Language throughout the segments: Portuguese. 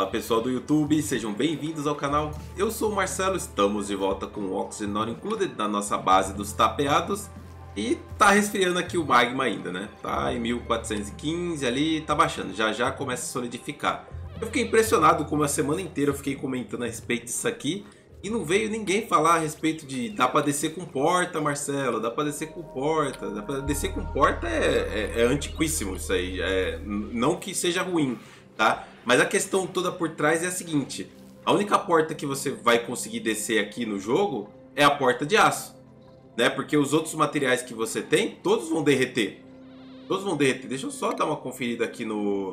Pessoal do YouTube, sejam bem-vindos ao canal. Eu sou o Marcelo, estamos de volta com o Oxygen Not Included na nossa base dos tapeados. E tá resfriando aqui o magma ainda, né? Tá em 1415 ali, tá baixando, já já começa a solidificar. Eu fiquei impressionado como a semana inteira eu fiquei comentando a respeito disso aqui e não veio ninguém falar a respeito de dá pra descer com porta, Marcelo, dá pra descer com porta. Dá pra descer com porta é antiquíssimo isso aí, não que seja ruim, tá? Mas a questão toda por trás é a seguinte: a única porta que você vai conseguir descer aqui no jogo é a porta de aço, né? Porque os outros materiais que você tem, todos vão derreter. Todos vão derreter. Deixa eu só dar uma conferida aqui no...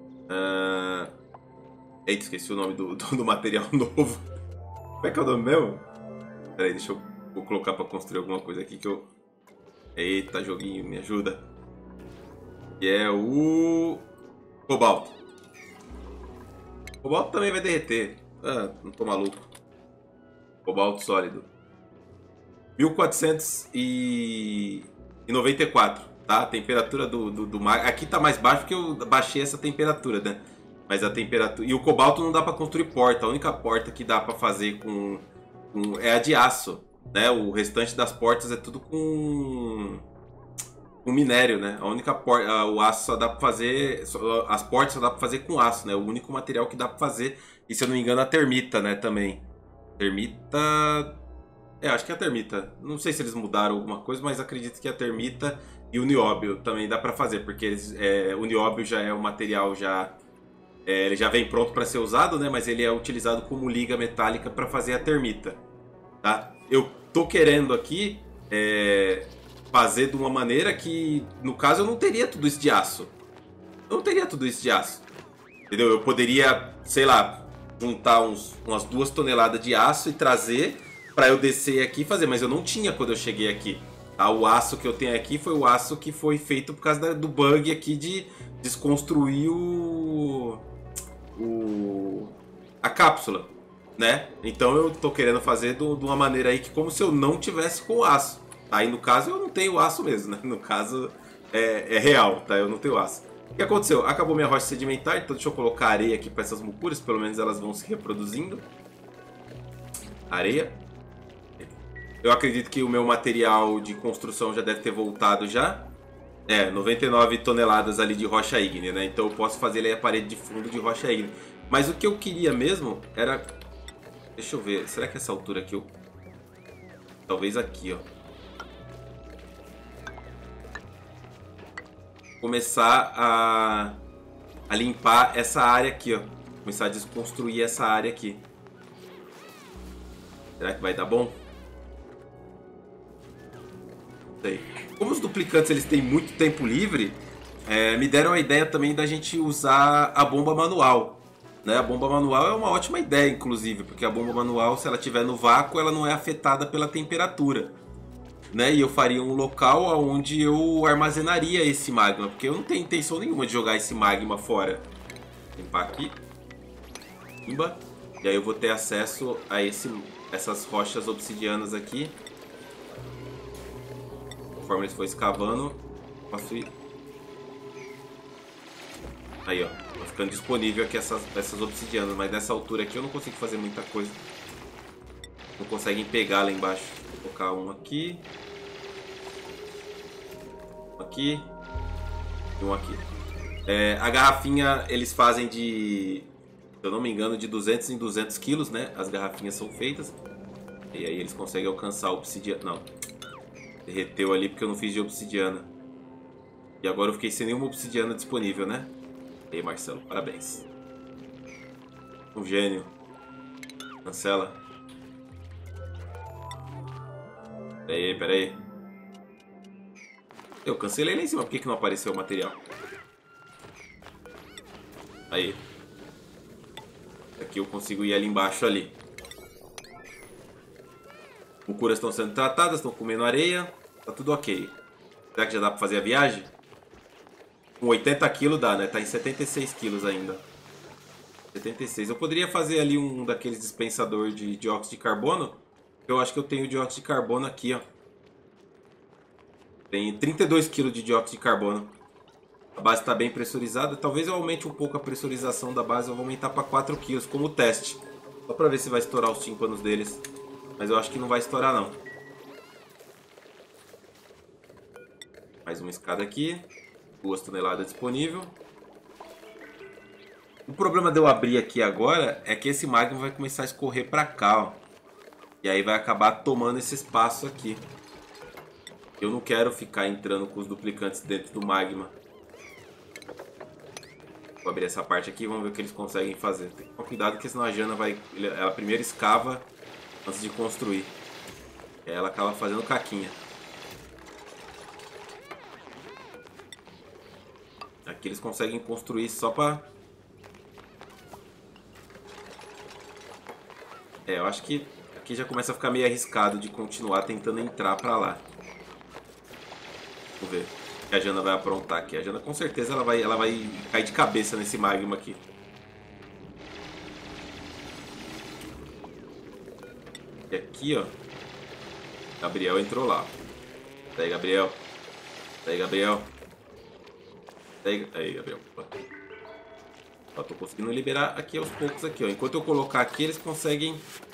Eita, esqueci o nome do material novo. Como é que é o nome mesmo? Pera aí, deixa eu vou colocar pra construir alguma coisa aqui que eu... Eita, joguinho, me ajuda. E é o... cobalto. Cobalto também vai derreter. Ah, não tô maluco. Cobalto sólido. 1494, tá? A temperatura do mar. Aqui tá mais baixo porque eu baixei essa temperatura, né? Mas a temperatura. E o cobalto não dá pra construir porta. A única porta que dá pra fazer é a de aço, né? O restante das portas é tudo com minério, né? A única porta, o aço só dá pra fazer, as portas só dá pra fazer com aço, né? O único material que dá pra fazer, e se eu não me engano a termita, né, também. Termita, acho que é a termita. Não sei se eles mudaram alguma coisa, mas acredito que a termita e o nióbio também dá pra fazer, porque o nióbio já é um material ele já vem pronto para ser usado, né? Mas ele é utilizado como liga metálica para fazer a termita, tá? Eu tô querendo aqui fazer de uma maneira que, no caso, eu não teria tudo isso de aço. Eu não teria tudo isso de aço. Entendeu? Eu poderia, sei lá, juntar umas 2 toneladas de aço e trazer para eu descer aqui e fazer. Mas eu não tinha quando eu cheguei aqui. Tá? O aço que eu tenho aqui foi o aço que foi feito por causa do bug aqui de desconstruir a cápsula, né? Então eu tô querendo fazer de uma maneira aí que como se eu não tivesse com o aço. Aí no caso eu não tenho aço mesmo, né? No caso é real, tá? Eu não tenho aço. O que aconteceu? Acabou minha rocha sedimentar, então deixa eu colocar areia aqui para essas mucuras, pelo menos elas vão se reproduzindo. Areia. Eu acredito que o meu material de construção já deve ter voltado já. 99 toneladas ali de rocha ígnea, né? Então eu posso fazer ali a parede de fundo de rocha ígnea. Mas o que eu queria mesmo era... Deixa eu ver, será que essa altura aqui eu... Talvez aqui, ó. Começar a limpar essa área aqui, ó. Começar a desconstruir essa área aqui. Será que vai dar bom? Não sei. Como os duplicantes eles têm muito tempo livre, me deram a ideia também da gente usar a bomba manual, né? A bomba manual é uma ótima ideia, inclusive, porque a bomba manual, se ela estiver no vácuo, ela não é afetada pela temperatura, né? E eu faria um local onde eu armazenaria esse magma, porque eu não tenho intenção nenhuma de jogar esse magma fora. Limpar aqui. Pimba. E aí eu vou ter acesso a essas rochas obsidianas aqui. Conforme eles for escavando, posso ir. Aí, ó. Tá ficando disponível aqui essas obsidianas, mas nessa altura aqui eu não consigo fazer muita coisa. Não conseguem pegar lá embaixo. Vou colocar um aqui. Um aqui. E um aqui. A garrafinha eles fazem de... Se eu não me engano, de 200 em 200 quilos, né? As garrafinhas são feitas. E aí eles conseguem alcançar a obsidiana. Não. Derreteu ali porque eu não fiz de obsidiana. E agora eu fiquei sem nenhuma obsidiana disponível, né? E aí, Marcelo, parabéns. Um gênio. Cancela. Pera aí. Eu cancelei lá em cima, por que não apareceu o material? Aí. Aqui eu consigo ir ali embaixo ali. Mucuras estão sendo tratadas, estão comendo areia. Tá tudo ok. Será que já dá pra fazer a viagem? Com 80 kg dá, né? Tá em 76 quilos ainda. 76. Eu poderia fazer ali um daqueles dispensador de dióxido de carbono. Eu acho que eu tenho dióxido de carbono aqui, ó. Tem 32 kg de dióxido de carbono. A base está bem pressurizada. Talvez eu aumente um pouco a pressurização da base. Eu vou aumentar para 4 kg como teste. Só para ver se vai estourar os tímpanos deles. Mas eu acho que não vai estourar não. Mais uma escada aqui. 2 toneladas disponível. O problema de eu abrir aqui agora é que esse magma vai começar a escorrer para cá, ó. E aí vai acabar tomando esse espaço aqui. Eu não quero ficar entrando com os duplicantes dentro do magma. Vou abrir essa parte aqui e vamos ver o que eles conseguem fazer. Tem que tomar cuidado que senão a Jana vai... Ela primeiro escava antes de construir. E aí ela acaba fazendo caquinha. Aqui eles conseguem construir só pra... eu acho que aqui já começa a ficar meio arriscado de continuar tentando entrar pra lá. Vamos ver o que a Jana vai aprontar aqui. A Jana com certeza ela vai cair de cabeça nesse magma aqui. E aqui, ó. Gabriel entrou lá. Daí, Gabriel. Daí, Gabriel. Aí, Gabriel. Ó, tô conseguindo liberar aqui aos poucos aqui, ó. Enquanto eu colocar aqui, eles conseguem...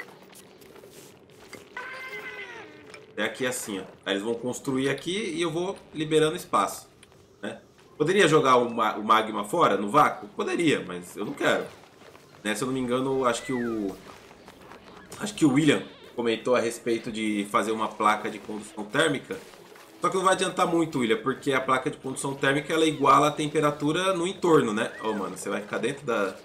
É aqui assim, ó. Aí eles vão construir aqui e eu vou liberando espaço, né? Poderia jogar o magma fora, no vácuo? Poderia, mas eu não quero. Né? Se eu não me engano, acho que o William comentou a respeito de fazer uma placa de condução térmica. Só que não vai adiantar muito, William, porque a placa de condução térmica ela iguala a temperatura no entorno, né? Ó, mano, você vai ficar dentro da...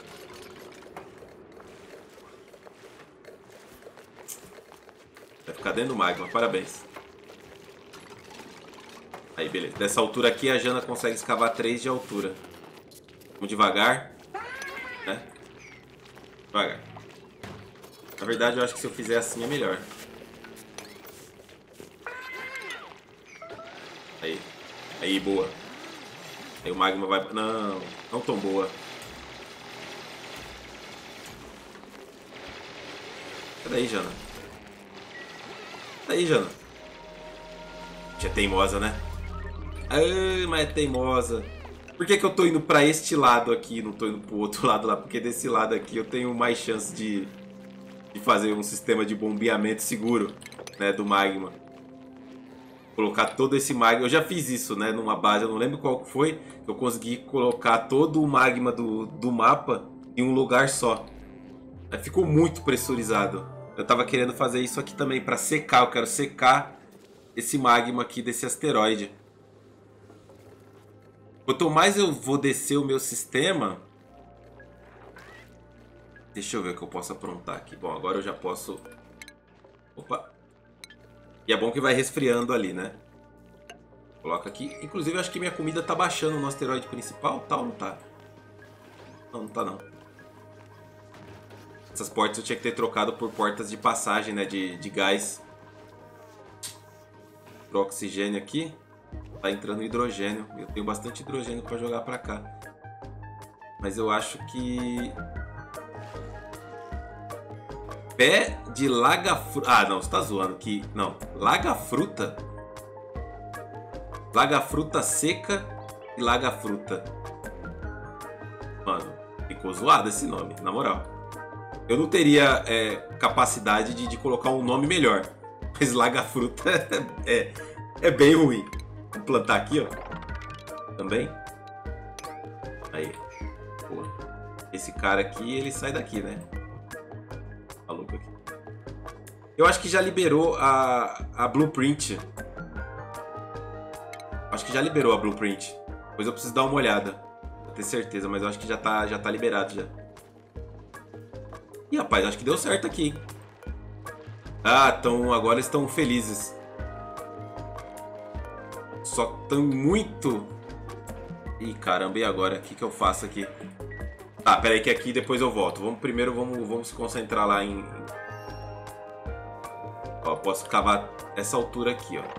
Vai ficar dentro do magma, parabéns. Aí, beleza. Dessa altura aqui, a Jana consegue escavar 3 de altura. Vamos devagar, né? Devagar. Na verdade, eu acho que se eu fizer assim é melhor. Aí. Aí, boa. Aí o magma vai... Não, não tão boa. Sai daí, Jana. Sai daí, Jana. É teimosa, né? Ah, mas é teimosa. Por que eu tô indo pra este lado aqui e não tô indo pro outro lado lá? Porque desse lado aqui eu tenho mais chance de fazer um sistema de bombeamento seguro, né, do magma. Colocar todo esse magma. Eu já fiz isso, né, numa base, eu não lembro qual foi. Eu consegui colocar todo o magma do mapa em um lugar só. Ficou muito pressurizado. Eu tava querendo fazer isso aqui também pra secar. Eu quero secar esse magma aqui desse asteroide. Quanto mais eu vou descer o meu sistema... Deixa eu ver o que eu posso aprontar aqui. Bom, agora eu já posso... Opa! E é bom que vai resfriando ali, né? Coloca aqui. Inclusive, eu acho que minha comida tá baixando no asteroide principal. Tá ou não tá? Não, não tá não. Essas portas eu tinha que ter trocado por portas de passagem, né? De gás. Pro oxigênio aqui. Tá entrando hidrogênio. Eu tenho bastante hidrogênio pra jogar pra cá. Mas eu acho que... Pé de laga-fruta. Ah, não, você tá zoando aqui. Não, laga-fruta. Laga-fruta seca e laga-fruta. Mano, ficou zoado esse nome, na moral. Eu não teria capacidade de colocar um nome melhor. Mas laga-fruta é bem ruim. Vou plantar aqui, ó. Também. Aí. Boa. Esse cara aqui, ele sai daqui, né? Maluco aqui. Eu acho que já liberou a blueprint. Acho que já liberou a blueprint. Depois eu preciso dar uma olhada. Pra ter certeza, mas eu acho que já tá liberado já. Ih, rapaz, acho que deu certo aqui. Ah, então agora estão felizes. Só estão muito... Ih, caramba, e agora? O que eu faço aqui? Tá, pera aí que aqui depois eu volto. Primeiro vamos se concentrar lá em... Ó, posso cavar essa altura aqui, ó.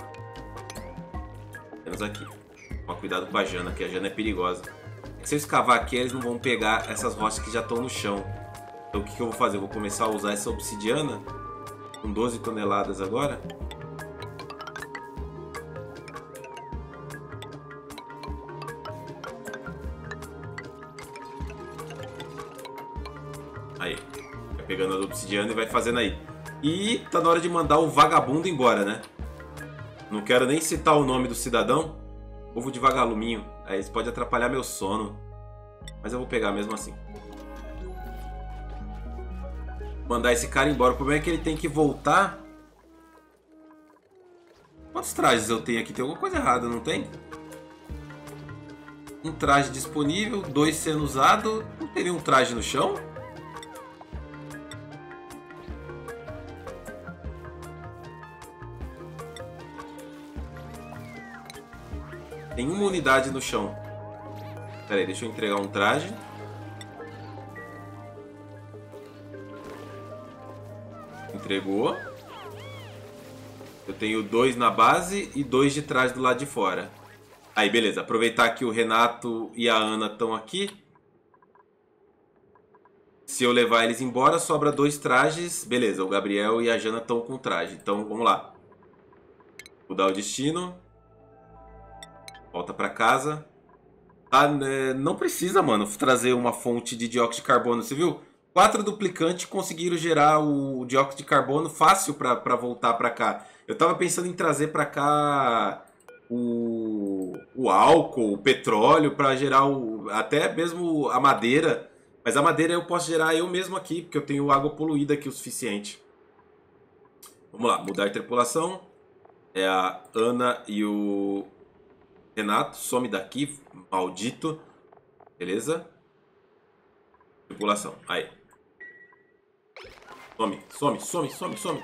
Menos aqui. Toma cuidado com a Jana, que a Jana é perigosa. Se eu escavar aqui, eles não vão pegar essas rochas que já estão no chão. Então o que eu vou fazer? Eu vou começar a usar essa obsidiana. Com 12 toneladas agora. Aí. Vai pegando a obsidiana e vai fazendo aí. E tá na hora de mandar o vagabundo embora, né? Não quero nem citar o nome do cidadão. Ovo de vagaluminho. Aí isso pode atrapalhar meu sono. Mas eu vou pegar mesmo assim. Mandar esse cara embora. O problema é que ele tem que voltar. Quantos trajes eu tenho aqui? Tem alguma coisa errada, não tem? Um traje disponível, 2 sendo usado. Não teria um traje no chão? Tem uma unidade no chão. Pera aí, deixa eu entregar um traje. Entregou. Eu tenho 2 na base e 2 de trás do lado de fora. Aí, beleza. Aproveitar que o Renato e a Ana estão aqui. Se eu levar eles embora, sobra 2 trajes. Beleza, o Gabriel e a Jana estão com traje. Então, vamos lá. Mudar o destino. Volta pra casa. Ah, não precisa, mano, trazer uma fonte de dióxido de carbono. Você viu? 4 duplicantes conseguiram gerar o dióxido de carbono fácil pra voltar pra cá. Eu tava pensando em trazer pra cá o álcool, o petróleo, pra gerar até mesmo a madeira. Mas a madeira eu posso gerar eu mesmo aqui, porque eu tenho água poluída aqui o suficiente. Vamos lá, mudar a tripulação. É a Ana e o Renato. Some daqui, maldito. Beleza? Tripulação, aí. Some, some, some, some, some.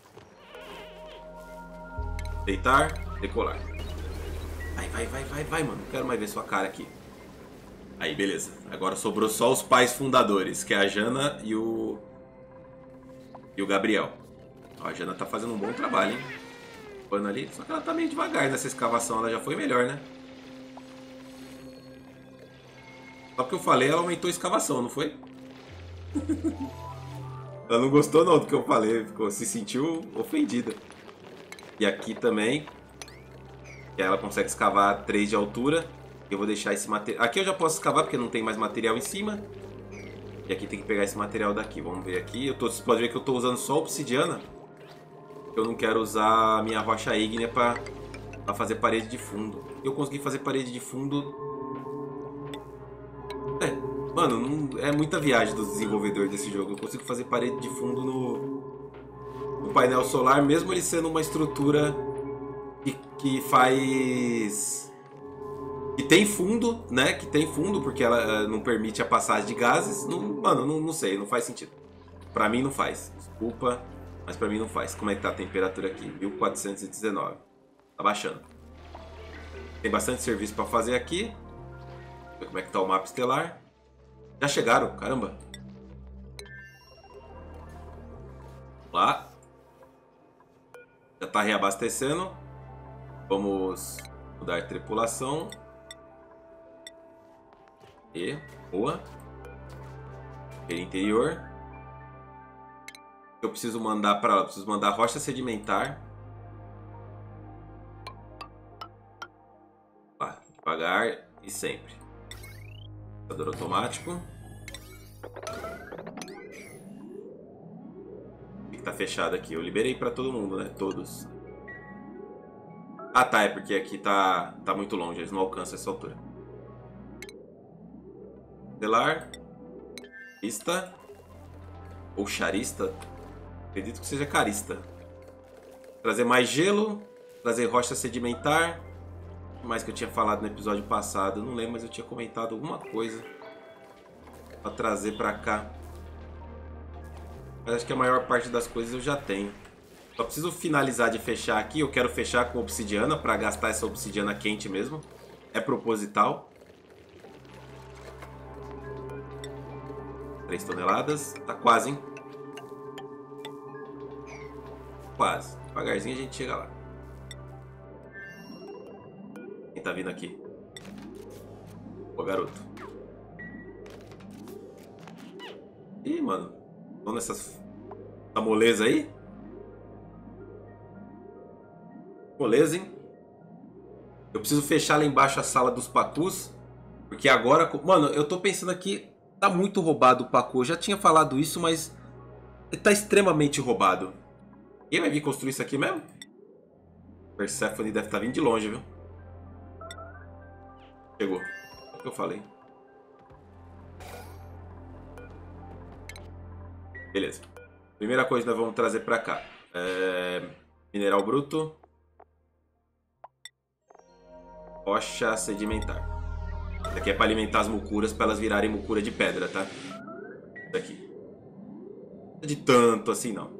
Deitar, decolar. Vai, mano. Não quero mais ver sua cara aqui. Aí, beleza. Agora sobrou só os pais fundadores, que é a Jana e o Gabriel. Ó, a Jana tá fazendo um bom trabalho, hein? Pano ali. Só que ela tá meio devagar nessa escavação. Ela já foi melhor, né? Só porque eu falei, ela aumentou a escavação, não foi? Ela não gostou não do que eu falei. Se sentiu ofendida. E aqui também. Que ela consegue escavar 3 de altura. Eu vou deixar esse material... Aqui eu já posso escavar porque não tem mais material em cima. E aqui tem que pegar esse material daqui. Vamos ver aqui. Você pode ver que eu estou usando só obsidiana. Eu não quero usar a minha rocha ígnea para fazer parede de fundo. Eu consegui fazer parede de fundo... Mano, não... é muita viagem dos desenvolvedores desse jogo. Eu consigo fazer parede de fundo no painel solar, mesmo ele sendo uma estrutura que faz... Que tem fundo, né? Que tem fundo, porque ela não permite a passagem de gases. Mano, não sei, não faz sentido. Pra mim não faz. Desculpa, mas pra mim não faz. Como é que tá a temperatura aqui? 1419. Tá baixando. Tem bastante serviço pra fazer aqui. Ver como é que tá o mapa estelar. Já chegaram, caramba. Lá. Já tá reabastecendo. Vamos mudar a tripulação. E, boa. Interior. Eu preciso mandar para lá. Preciso mandar rocha sedimentar. Lá, devagar e sempre. Computador automático. O que tá fechado aqui? Eu liberei para todo mundo, né? Todos. Ah, tá. É porque aqui tá muito longe. Eles não alcançam essa altura. Estelar. Carista. Ou charista. Acredito que seja carista. Trazer mais gelo. Trazer rocha sedimentar. O que mais que eu tinha falado no episódio passado? Eu não lembro, mas eu tinha comentado alguma coisa pra trazer pra cá. Mas acho que a maior parte das coisas eu já tenho. Só preciso finalizar de fechar aqui. Eu quero fechar com obsidiana pra gastar essa obsidiana quente mesmo. É proposital. 3 toneladas. Tá quase, hein? Quase. Devagarzinho a gente chega lá. Quem tá vindo aqui? Ô, garoto. Ih, mano. Estão nessas... Essa moleza aí? Moleza, hein? Eu preciso fechar lá embaixo a sala dos pacus. Porque agora... Mano, eu tô pensando aqui... Tá muito roubado o Pacu. Eu já tinha falado isso, mas tá extremamente roubado. Quem vai vir construir isso aqui mesmo? Persephone deve estar vindo de longe, viu? Chegou. É o que eu falei. Beleza. Primeira coisa que nós vamos trazer pra cá. Mineral bruto. Rocha sedimentar. Isso aqui é para alimentar as mucuras, para elas virarem mucura de pedra, tá? Isso aqui. Não é de tanto assim, não.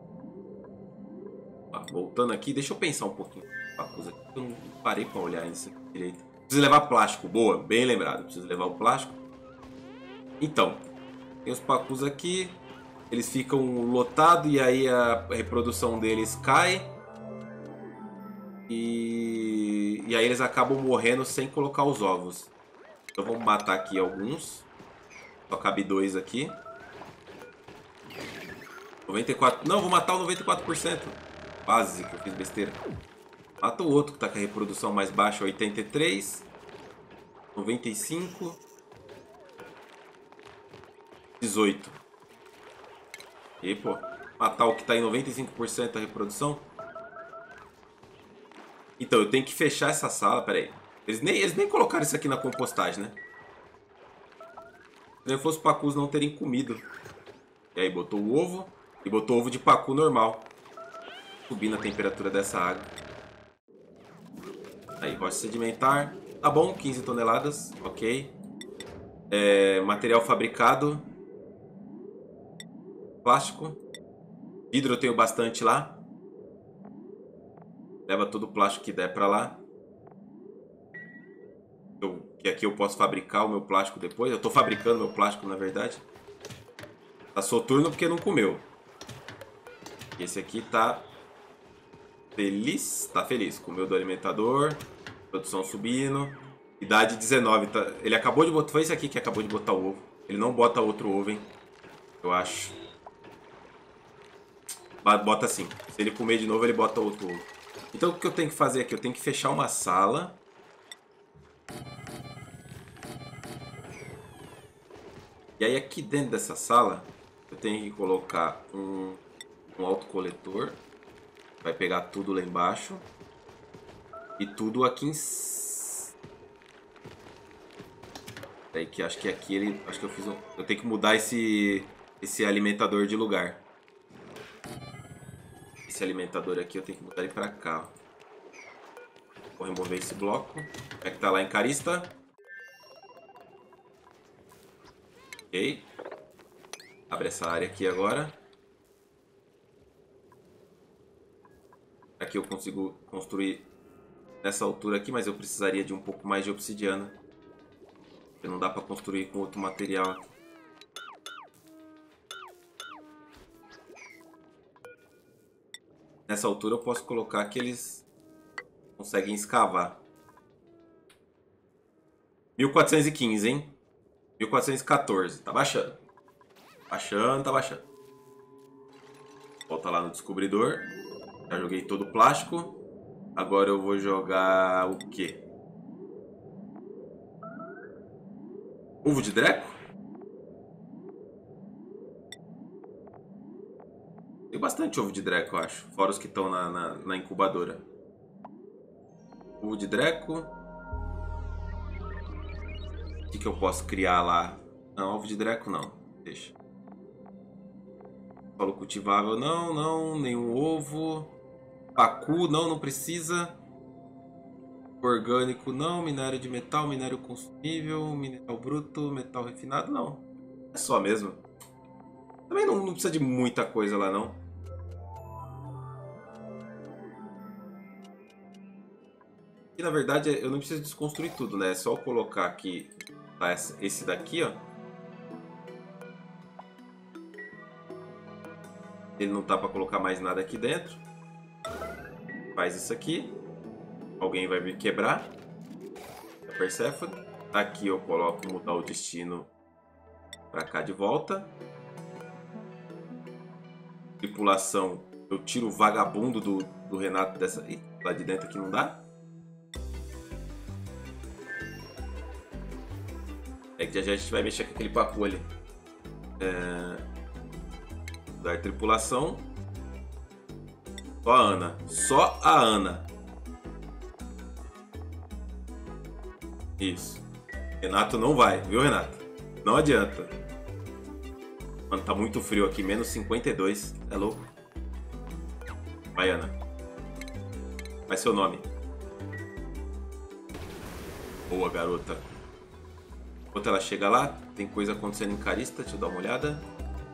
Voltando aqui, deixa eu pensar um pouquinho. Eu não parei para olhar isso aqui direito. Preciso levar plástico. Boa, bem lembrado. Preciso levar o plástico. Então, tem os pacus aqui. Eles ficam lotados e aí a reprodução deles cai. E aí eles acabam morrendo sem colocar os ovos. Então vamos matar aqui alguns. Só cabe 2 aqui. 94. Não, vou matar o 94%. Quase que eu fiz besteira. Mata o outro que tá com a reprodução mais baixa, 83. 95. 18. E pô, matar o que tá em 95% da reprodução. Então, eu tenho que fechar essa sala, peraí. Eles nem colocaram isso aqui na compostagem, né? Se não fosse os pacus não terem comido. E aí botou o ovo. E botou ovo de pacu normal. Subindo a temperatura dessa água. Aí, rocha sedimentar. Tá bom, 15 toneladas. Ok. Material fabricado. Plástico. Vidro eu tenho bastante lá. Leva todo o plástico que der pra lá. Que aqui eu posso fabricar o meu plástico depois. Eu tô fabricando meu plástico, na verdade. Tá soturno porque não comeu. Esse aqui tá feliz. Tá feliz. Comeu do alimentador. Produção subindo. Idade 19. Tá... Ele acabou de botar... Foi esse aqui que acabou de botar o ovo. Ele não bota outro ovo, hein? Eu acho. Bota assim. Se ele comer de novo, ele bota outro ovo. Então o que eu tenho que fazer aqui? Eu tenho que fechar uma sala. E aí aqui dentro dessa sala, eu tenho que colocar um autocoletor. Vai pegar tudo lá embaixo. E tudo aqui em... Aí que acho que aqui ele... Acho que eu fiz um... Eu tenho que mudar esse alimentador de lugar. Esse alimentador aqui eu tenho que mudar ele pra cá. Vou remover esse bloco. Como é que tá lá em Carista? Ok. Abre essa área aqui agora. Aqui eu consigo construir nessa altura aqui, mas eu precisaria de um pouco mais de obsidiana. Porque não dá pra construir com outro material aqui. Nessa altura eu posso colocar que eles conseguem escavar. 1415, hein? 1414. Tá baixando. Baixando, tá baixando. Volta lá no descobridor. Já joguei todo o plástico. Agora eu vou jogar o quê? Ovo de dreco? Tem bastante ovo de dreco, eu acho. Fora os que estão na incubadora. Ovo de dreco. O que eu posso criar lá? Não, ovo de dreco não. Deixa. Solo cultivável não, não. Nenhum ovo. Pacu não, não precisa. Orgânico não. Minério de metal, minério consumível. Mineral bruto, metal refinado não. É só mesmo. Também não precisa de muita coisa lá não. E na verdade eu não preciso desconstruir tudo, né? É só colocar aqui tá, esse daqui, ó. Ele não tá para colocar mais nada aqui dentro. Faz isso aqui. Alguém vai vir quebrar. A Persephone. Aqui eu coloco mudar o destino para cá de volta. Tripulação. Eu tiro o vagabundo do Renato dessa... Ih, lá de dentro aqui não dá. É que já a gente vai mexer com aquele papo ali. Dar tripulação. Só a Ana. Só a Ana. Isso. Renato não vai, viu, Renato? Não adianta. Mano, tá muito frio aqui. Menos 52. É louco. Vai, Ana. Vai seu nome. Boa, garota. Enquanto ela chega lá, tem coisa acontecendo em Carista. Deixa eu dar uma olhada.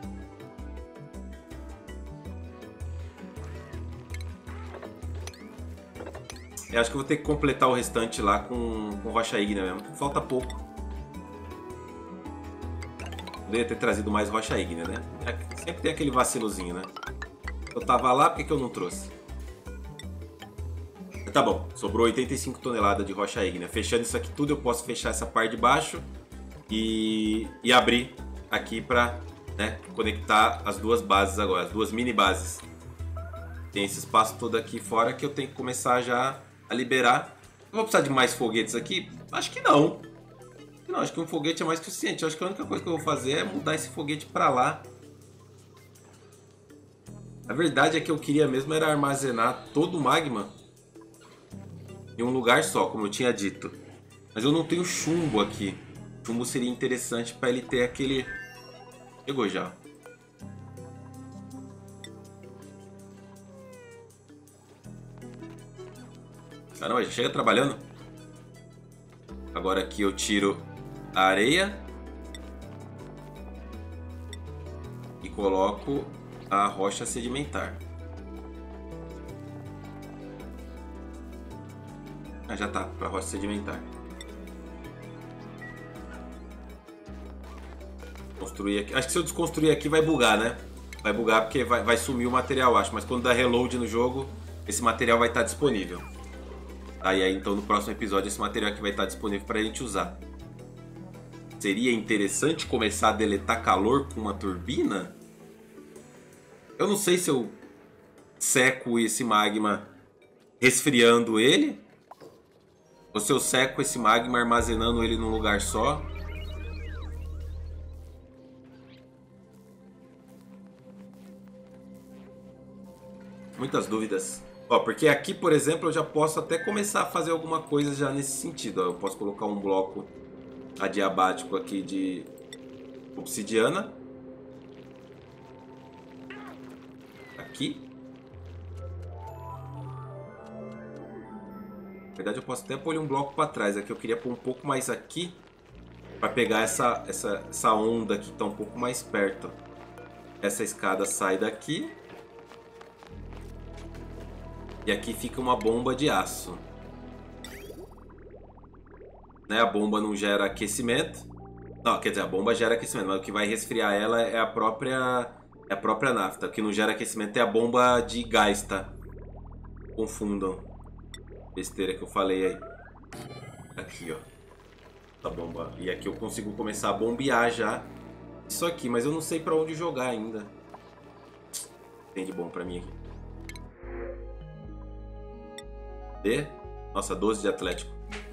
Eu acho que eu vou ter que completar o restante lá com Rocha Ígnea mesmo. Falta pouco. Poderia ter trazido mais Rocha Ígnea, né? Sempre tem aquele vacilozinho, né? Eu tava lá, por que eu não trouxe? Tá bom, sobrou 85 toneladas de Rocha Ígnea. Fechando isso aqui tudo, eu posso fechar essa parte de baixo e abrir aqui pra, né, conectar as duas bases agora, as duas mini bases. Tem esse espaço todo aqui fora que eu tenho que começar já a liberar. Eu vou precisar de mais foguetes aqui? Acho que não. Não, acho que um foguete é mais que suficiente. Eu acho que a única coisa que eu vou fazer é mudar esse foguete pra lá. A verdade é que eu queria mesmo era armazenar todo o magma em um lugar só, como eu tinha dito. Mas eu não tenho chumbo aqui. Chumbo seria interessante para ele ter aquele... Chegou já. Caramba, já chega trabalhando. Agora aqui eu tiro a areia e coloco a rocha sedimentar. Ah, já tá, para rocha sedimentar. Construir aqui. Acho que se eu desconstruir aqui vai bugar, né? Vai bugar porque vai sumir o material, acho. Mas quando dá reload no jogo, esse material vai estar disponível. Aí então no próximo episódio esse material aqui vai estar disponível para a gente usar. Seria interessante começar a deletar calor com uma turbina? Eu não sei se eu seco esse magma resfriando ele, ou se eu seco esse magma armazenando ele num lugar só. Muitas dúvidas. Ó, porque aqui, por exemplo, eu já posso até começar a fazer alguma coisa já nesse sentido. Ó, eu posso colocar um bloco adiabático aqui de obsidiana. Aqui. Na verdade, eu posso até pôr um bloco para trás. Aqui eu queria pôr um pouco mais aqui para pegar essa onda aqui que está um pouco mais perto. Essa escada sai daqui. E aqui fica uma bomba de aço. Né? A bomba não gera aquecimento. Não, quer dizer, a bomba gera aquecimento, mas o que vai resfriar ela é a própria nafta. O que não gera aquecimento é a bomba de gás, tá? Confundam. Besteira que eu falei aí. Aqui, ó. A bomba. E aqui eu consigo começar a bombear já isso aqui, mas eu não sei pra onde jogar ainda. Tem de bom pra mim aqui. Nossa, 12 de Atlético.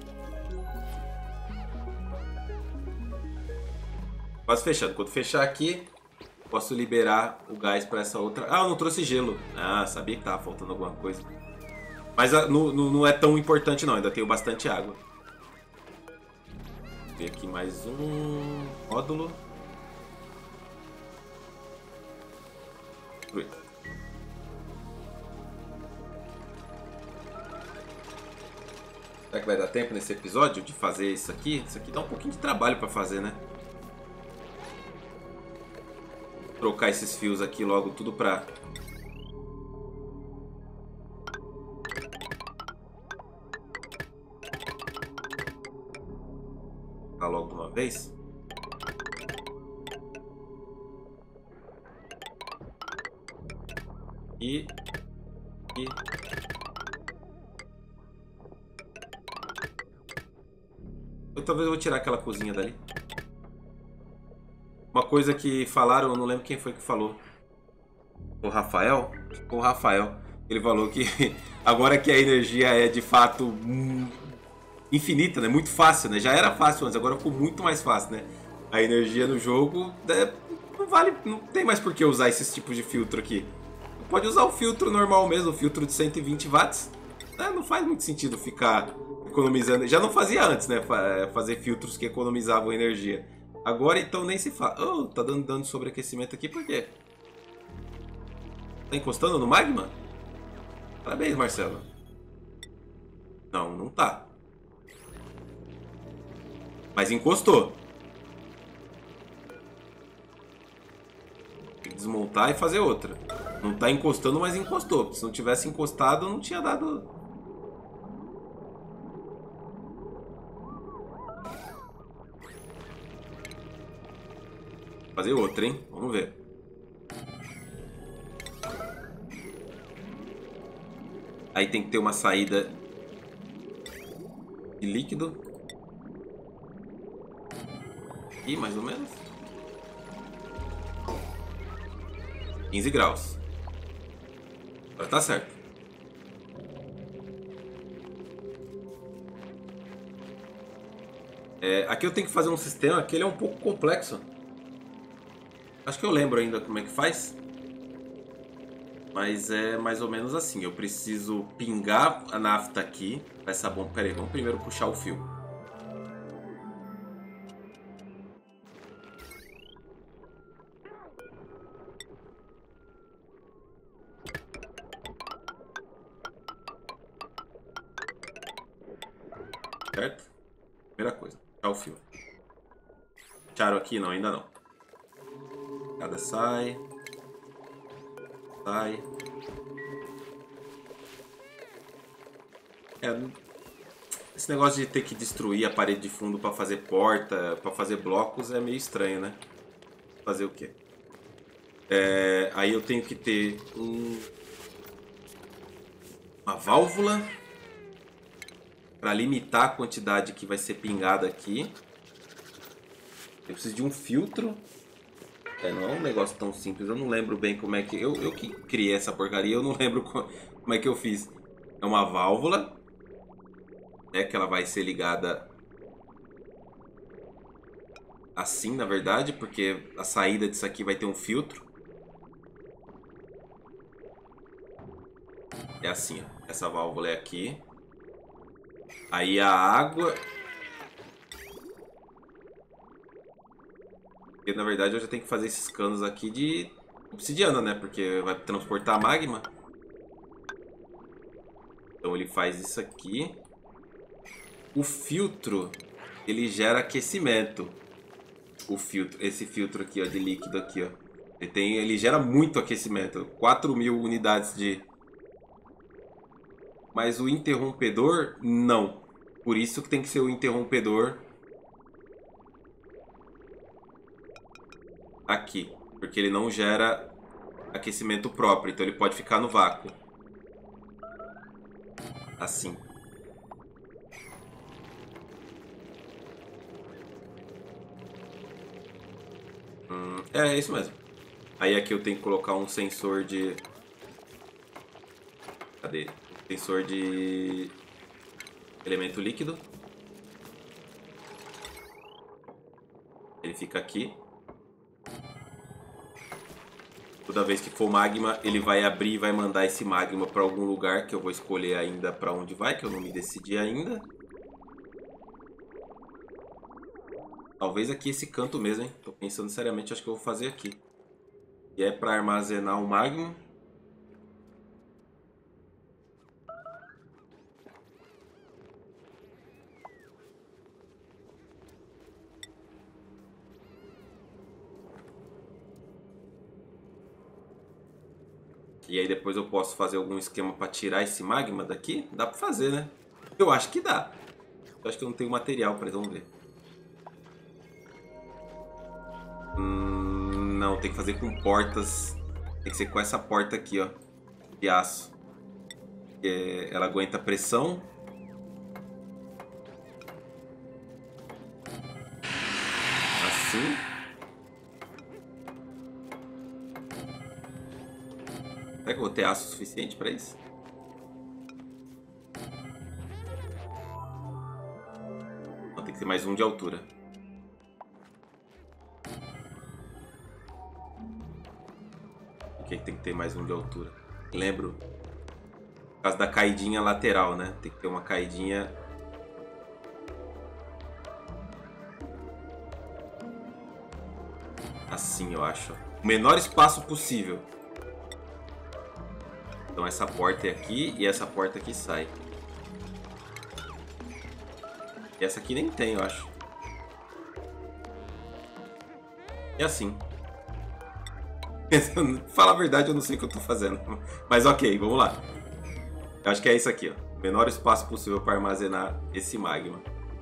Quase fechando. Quando fechar aqui, posso liberar o gás para essa outra. Ah, eu não trouxe gelo. Ah, sabia que tava faltando alguma coisa. Mas não é tão importante não, ainda tenho bastante água. Vou ver aqui mais um módulo. Será que vai dar tempo nesse episódio de fazer isso aqui? Isso aqui dá um pouquinho de trabalho para fazer, né? Trocar esses fios aqui logo tudo pra... Trocar logo de uma vez. E... Talvez eu vou tirar aquela cozinha dali. Uma coisa que falaram, eu não lembro quem foi que falou. O Rafael? O Rafael. Ele falou que agora que a energia é de fato infinita, né? Muito fácil, né? Já era fácil antes, agora ficou muito mais fácil, né? A energia no jogo não vale, não tem mais por que usar esses tipos de filtro aqui. Pode usar o filtro normal mesmo, o filtro de 120 watts. Não faz muito sentido ficar economizando. Já não fazia antes, né? Fazer filtros que economizavam energia. Agora então nem se fala. Oh, tá dando dano de sobreaquecimento aqui, por quê? Tá encostando no magma? Parabéns, Marcelo. Não, não tá. Mas encostou. Tem que desmontar e fazer outra. Não tá encostando, mas encostou. Se não tivesse encostado, não tinha dado... Fazer outra, hein? Vamos ver. Aí tem que ter uma saída de líquido. Aqui, mais ou menos. 15 graus. Agora tá certo. Aqui eu tenho que fazer um sistema que ele é um pouco complexo. Acho que eu lembro ainda como é que faz. Mas é mais ou menos assim. Eu preciso pingar a nafta aqui. Essa bomba. Pera aí, vamos primeiro puxar o fio. Certo? Primeira coisa, puxar o fio. Puxaram aqui? Não, ainda não. Cada sai. Sai. Esse negócio de ter que destruir a parede de fundo para fazer porta, para fazer blocos é meio estranho, né? Fazer o quê? Aí eu tenho que ter uma válvula para limitar a quantidade que vai ser pingada aqui. Eu preciso de um filtro. Não é um negócio tão simples. Eu não lembro bem como é que... Eu que criei essa porcaria, eu não lembro como é que eu fiz. É uma válvula, né, que ela vai ser ligada assim, na verdade, porque a saída disso aqui vai ter um filtro. É assim, ó. Essa válvula é aqui. Aí a água... Porque, na verdade, eu já tenho que fazer esses canos aqui de obsidiana, né? Porque vai transportar magma. Então ele faz isso aqui. O filtro, ele gera aquecimento. O filtro, esse filtro aqui, ó, de líquido aqui, ó. Ele gera muito aquecimento. 4.000 unidades de... Mas o interrompedor, não. Por isso que tem que ser o interrompedor aqui. Porque ele não gera aquecimento próprio. Então ele pode ficar no vácuo. Assim. É isso mesmo. Aí aqui eu tenho que colocar um sensor de... Cadê? Sensor de elemento líquido. Ele fica aqui. Toda vez que for magma, ele vai abrir e vai mandar esse magma para algum lugar que eu vou escolher ainda para onde vai, que eu não me decidi ainda. Talvez aqui esse canto mesmo, hein? Tô pensando seriamente, acho que eu vou fazer aqui. E é para armazenar o magma. E aí depois eu posso fazer algum esquema para tirar esse magma daqui? Dá para fazer, né? Eu acho que dá. Eu acho que eu não tenho material para isso, vamos ver. Não, tem que fazer com portas. Tem que ser com essa porta aqui, ó. De aço. Ela aguenta pressão. Assim. Será que eu vou ter aço suficiente para isso? tem que ter mais 1 de altura. Por que tem que ter mais 1 de altura? Lembro. Por causa da caidinha lateral, né? Tem que ter uma caidinha... assim, eu acho. O menor espaço possível. Então essa porta é aqui e essa porta aqui sai. E essa aqui nem tem, eu acho. E assim. Fala a verdade, eu não sei o que eu tô fazendo. Mas ok, vamos lá. Eu acho que é isso aqui, ó. O menor espaço possível para armazenar esse magma.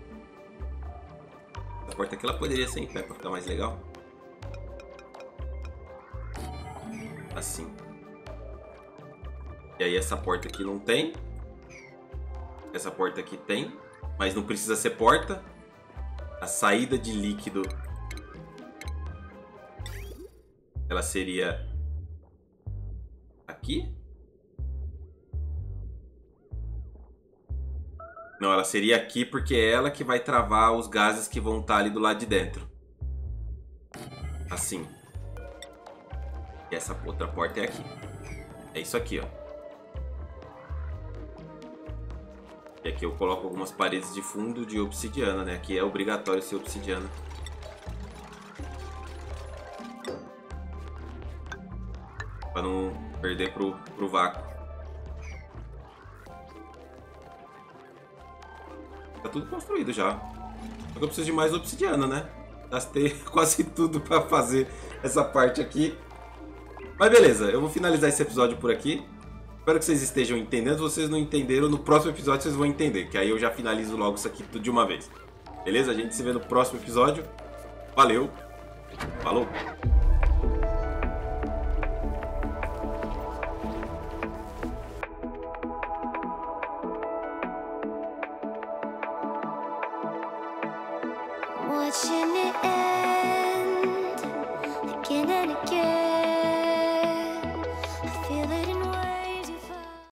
A porta aqui ela poderia ser em pé para ficar mais legal. Assim. E aí essa porta aqui não tem. Essa porta aqui tem. Mas não precisa ser porta. A saída de líquido... ela seria... aqui? Não, ela seria aqui porque é ela que vai travar os gases que vão estar ali do lado de dentro. Assim. E essa outra porta é aqui. É isso aqui, ó. E aqui eu coloco algumas paredes de fundo de obsidiana, né? Aqui é obrigatório ser obsidiana. Pra não perder pro vácuo. Tá tudo construído já. Só que eu preciso de mais obsidiana, né? Gastei quase tudo pra fazer essa parte aqui. Mas beleza, eu vou finalizar esse episódio por aqui. Espero que vocês estejam entendendo. Se vocês não entenderam, no próximo episódio vocês vão entender. Que aí eu já finalizo logo isso aqui tudo de uma vez. Beleza? A gente se vê no próximo episódio. Valeu. Falou. Watching it